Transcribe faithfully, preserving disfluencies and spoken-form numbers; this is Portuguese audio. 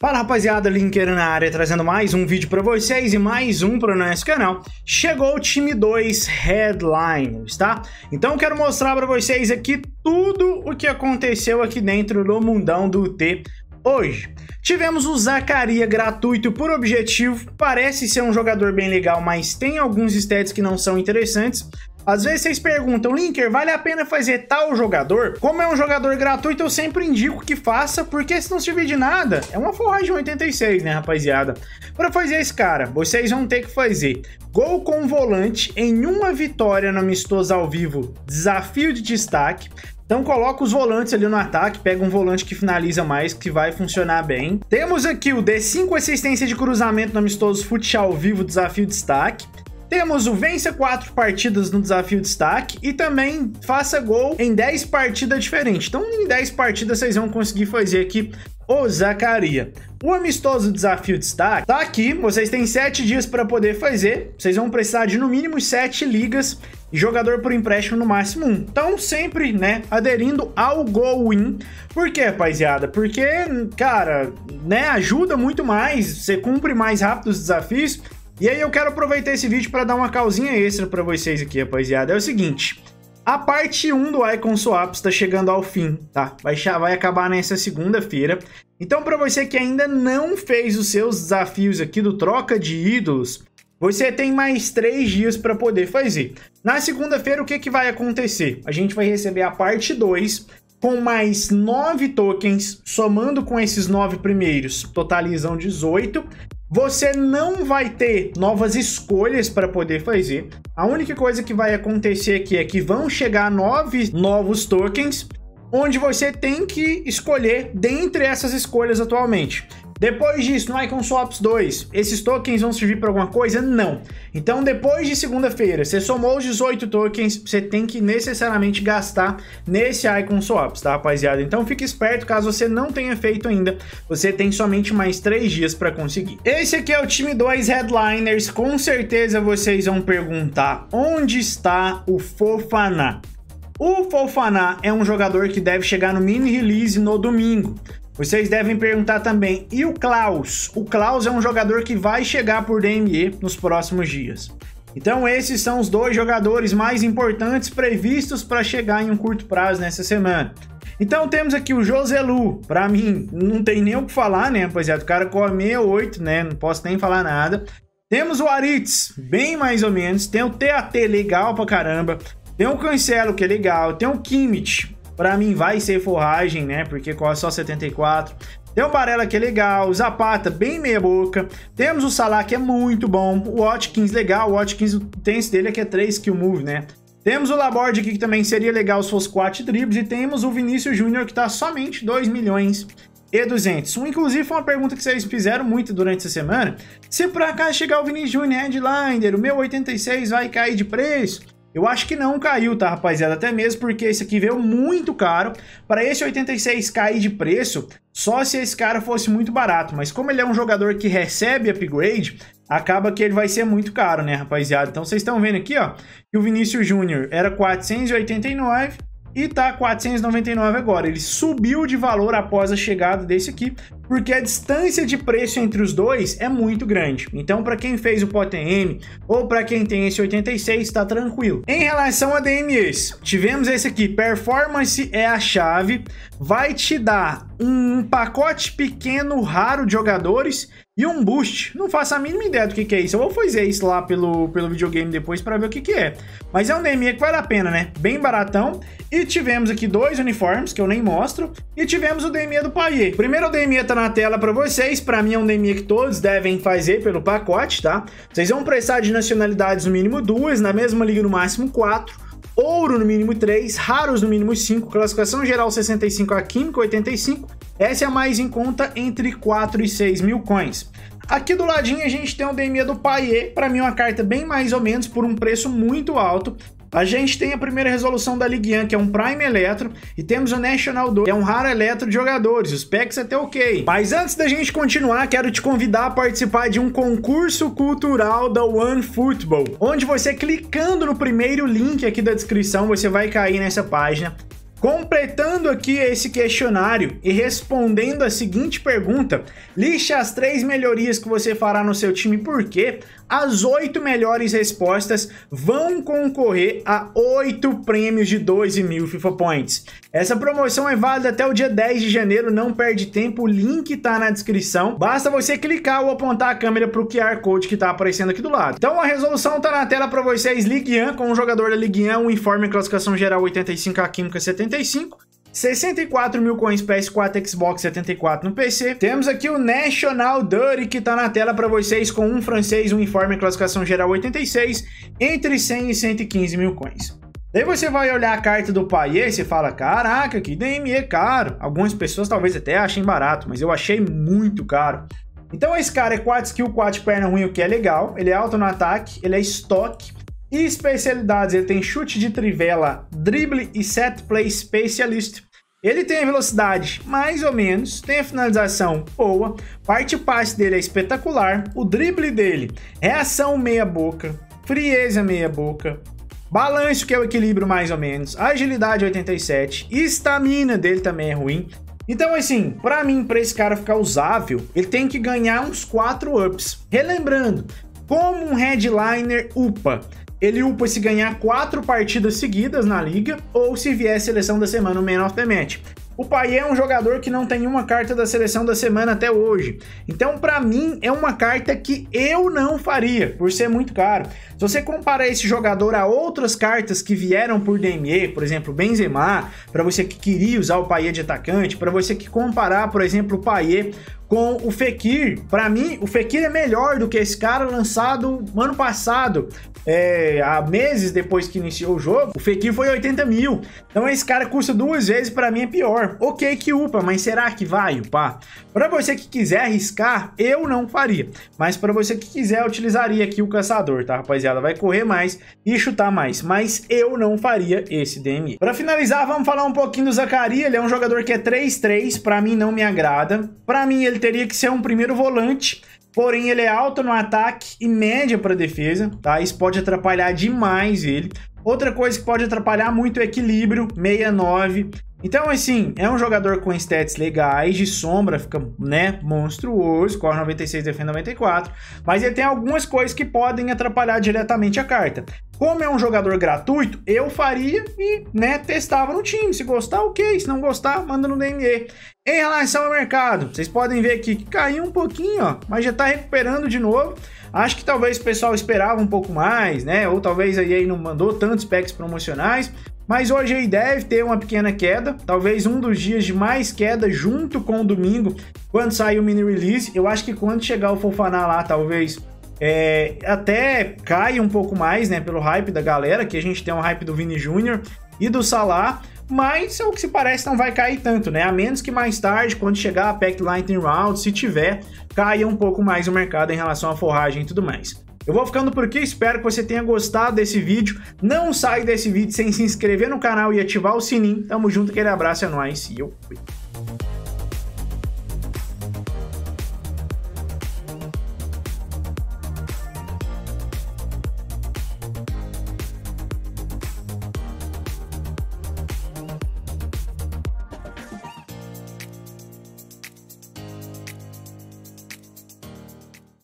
Fala rapaziada, Linker na área, trazendo mais um vídeo para vocês e mais um para o nosso canal. Chegou o time dois Headliners, tá? Então quero mostrar para vocês aqui tudo o que aconteceu aqui dentro do mundão do U T hoje. Tivemos o Zaccaria gratuito por objetivo, parece ser um jogador bem legal, mas tem alguns stats que não são interessantes. Às vezes vocês perguntam, Linker, vale a pena fazer tal jogador? Como é um jogador gratuito, eu sempre indico que faça, porque se não servir de nada, é uma forragem oitenta e seis, né, rapaziada? Para fazer esse cara, vocês vão ter que fazer gol com volante em uma vitória no amistoso ao vivo, desafio de destaque. Então coloca os volantes ali no ataque, pega um volante que finaliza mais, que vai funcionar bem. Temos aqui o D cinco assistência de cruzamento no amistoso futsal ao vivo, desafio de destaque. Temos o vença quatro partidas no desafio de destaque e também faça gol em dez partidas diferentes. Então em dez partidas vocês vão conseguir fazer aqui o Zaccaria. O amistoso desafio de destaque tá aqui, vocês têm sete dias para poder fazer. Vocês vão precisar de no mínimo sete ligas e jogador por empréstimo no máximo um. Então sempre, né, aderindo ao Go-In. Por quê, rapaziada? Porque, cara, né, ajuda muito mais, você cumpre mais rápido os desafios. E aí eu quero aproveitar esse vídeo para dar uma causinha extra para vocês aqui, rapaziada. É o seguinte, a parte um do Icon Swaps está chegando ao fim, tá? Vai, vai acabar nessa segunda-feira. Então para você que ainda não fez os seus desafios aqui do troca de ídolos, você tem mais três dias para poder fazer. Na segunda-feira o que, que vai acontecer? A gente vai receber a parte dois com mais nove tokens, somando com esses nove primeiros, totalizam dezoito. Você não vai ter novas escolhas para poder fazer. A única coisa que vai acontecer aqui é que vão chegar nove novos tokens, onde você tem que escolher dentre essas escolhas atualmente. Depois disso, no Icon Swaps dois, esses tokens vão servir para alguma coisa? Não. Então, depois de segunda-feira, você somou os dezoito tokens, você tem que necessariamente gastar nesse Icon Swaps, tá, rapaziada? Então, fique esperto, caso você não tenha feito ainda, você tem somente mais três dias para conseguir. Esse aqui é o time dois Headliners, com certeza vocês vão perguntar, onde está o Fofana? O Fofana é um jogador que deve chegar no mini release no domingo. Vocês devem perguntar também, e o Klaus? O Klaus é um jogador que vai chegar por D M E nos próximos dias. Então esses são os dois jogadores mais importantes previstos para chegar em um curto prazo nessa semana. Então temos aqui o Joselu, para mim não tem nem o que falar, né, rapaziada? O cara corre sessenta e oito, né, não posso nem falar nada. Temos o Aritz, bem mais ou menos, tem o T A T legal pra caramba, tem o Cancelo que é legal, tem o Kimmich. Pra mim vai ser forragem, né? Porque corre só setenta e quatro. Tem o Barella que é legal, o Zapata bem meia boca. Temos o Salah que é muito bom. O Watkins legal, o Watkins, o tense dele é que é três skill move, né? Temos o Laborde aqui que também seria legal se fosse quatro dribles. E temos o Vinícius Júnior que tá somente dois milhões e duzentos. Um, inclusive foi uma pergunta que vocês fizeram muito durante essa semana. Se por acaso chegar o Vinícius Júnior Headliner, o meu oitenta e seis vai cair de preço? Eu acho que não caiu, tá, rapaziada? Até mesmo porque esse aqui veio muito caro. Para esse oitenta e seis cair de preço, só se esse cara fosse muito barato. Mas como ele é um jogador que recebe upgrade, acaba que ele vai ser muito caro, né, rapaziada? Então vocês estão vendo aqui, ó, que o Vinícius Júnior era quatrocentos e oitenta e nove e tá quatrocentos e noventa e nove agora. Ele subiu de valor após a chegada desse aqui, porque a distância de preço entre os dois é muito grande. Então, para quem fez o P O T M ou para quem tem esse oitenta e seis, tá tranquilo. Em relação a D M Es, tivemos esse aqui, Performance é a chave, vai te dar um pacote pequeno raro de jogadores e um boost. Não faço a mínima ideia do que, que é isso. Eu vou fazer isso lá pelo, pelo videogame depois para ver o que, que é. Mas é um D M E que vale a pena, né? Bem baratão. E tivemos aqui dois uniformes, que eu nem mostro. E tivemos o D M E do Payet. Primeiro o D M E tá na tela para vocês. Para mim é um D M E que todos devem fazer pelo pacote, tá? Vocês vão precisar de nacionalidades no mínimo duas, na mesma liga no máximo quatro. Ouro no mínimo três, raros no mínimo cinco, classificação geral sessenta e cinco, a química oitenta e cinco. Essa é a mais em conta entre quatro e seis mil coins. Aqui do ladinho a gente tem o D M E do Payet, para mim uma carta bem mais ou menos por um preço muito alto. A gente tem a primeira resolução da Ligue um, que é um Prime Eletro, e temos o National dois, que é um raro eletro de jogadores, os packs até ok. Mas antes da gente continuar, quero te convidar a participar de um concurso cultural da OneFootball, onde você clicando no primeiro link aqui da descrição, você vai cair nessa página. Completando aqui esse questionário e respondendo a seguinte pergunta, liste as três melhorias que você fará no seu time, porque as oito melhores respostas vão concorrer a oito prêmios de doze mil FIFA Points. Essa promoção é válida até o dia dez de janeiro, não perde tempo, o link tá na descrição. Basta você clicar ou apontar a câmera para o Q R Code que tá aparecendo aqui do lado. Então a resolução tá na tela para vocês, Ligue um, com o jogador da Ligue um, uniforme classificação geral oitenta e cinco, a Química setenta e cinco. sessenta e quatro mil coins P S quatro, Xbox setenta e quatro no P C. Temos aqui o National Dirty, que tá na tela para vocês, com um francês, uniforme classificação geral oitenta e seis, entre cem e cento e quinze mil coins. Daí você vai olhar a carta do Payet e fala, caraca, que D M E caro. Algumas pessoas talvez até achem barato, mas eu achei muito caro. Então esse cara é quatro skill, quatro perna ruim, o que é legal. Ele é alto no ataque, ele é estoque. E especialidades, ele tem chute de trivela, drible e set play specialist. Ele tem a velocidade mais ou menos, tem a finalização boa, parte passe dele é espetacular, o drible dele, reação meia boca, frieza meia boca, balanço que é o equilíbrio mais ou menos, agilidade oitenta e sete, estamina dele também é ruim. Então assim, pra mim, pra esse cara ficar usável, ele tem que ganhar uns quatro ups. Relembrando, como um headliner upa, ele upa se ganhar quatro partidas seguidas na liga ou se vier a seleção da semana, o Man of the Match. O Payet é um jogador que não tem uma carta da seleção da semana até hoje. Então, pra mim, é uma carta que eu não faria, por ser muito caro. Se você comparar esse jogador a outras cartas que vieram por D M E, por exemplo, Benzema, para você que queria usar o Payet de atacante, para você que comparar, por exemplo, o Payet com o Fekir, para mim, o Fekir é melhor do que esse cara lançado ano passado, é, há meses depois que iniciou o jogo. O Fekir foi oitenta mil, então esse cara custa duas vezes, para mim é pior. Ok que upa, mas será que vai upar? Para você que quiser arriscar, eu não faria, mas para você que quiser, eu utilizaria aqui o caçador, tá, rapaziada? Vai correr mais e chutar mais, mas eu não faria esse D M E. Para finalizar, vamos falar um pouquinho do Zakaria. Ele é um jogador que é três três, para mim não me agrada. Para mim ele teria que ser um primeiro volante, porém ele é alto no ataque e média para defesa, tá? Isso pode atrapalhar demais ele. Outra coisa que pode atrapalhar muito é o equilíbrio, sessenta e nove. Então, assim, é um jogador com stats legais, de sombra fica, né, monstruoso, corre noventa e seis, defende noventa e quatro, mas ele tem algumas coisas que podem atrapalhar diretamente a carta. Como é um jogador gratuito, eu faria e, né, testava no time. Se gostar, ok. Se não gostar, manda no D M E. Em relação ao mercado, vocês podem ver aqui que caiu um pouquinho, ó, mas já tá recuperando de novo. Acho que talvez o pessoal esperava um pouco mais, né? Ou talvez a E A não mandou tantos packs promocionais. Mas hoje aí deve ter uma pequena queda, talvez um dos dias de mais queda junto com o domingo, quando sair o mini release. Eu acho que quando chegar o Fofana lá, talvez é, até caia um pouco mais, né, pelo hype da galera, que a gente tem um hype do Vini Júnior e do Salah, mas ao que se parece não vai cair tanto, né, a menos que mais tarde, quando chegar a Pack Lightning Round, se tiver, caia um pouco mais o mercado em relação à forragem e tudo mais. Eu vou ficando por aqui, espero que você tenha gostado desse vídeo. Não sai desse vídeo sem se inscrever no canal e ativar o sininho. Tamo junto, aquele abraço, é nóis e eu fui.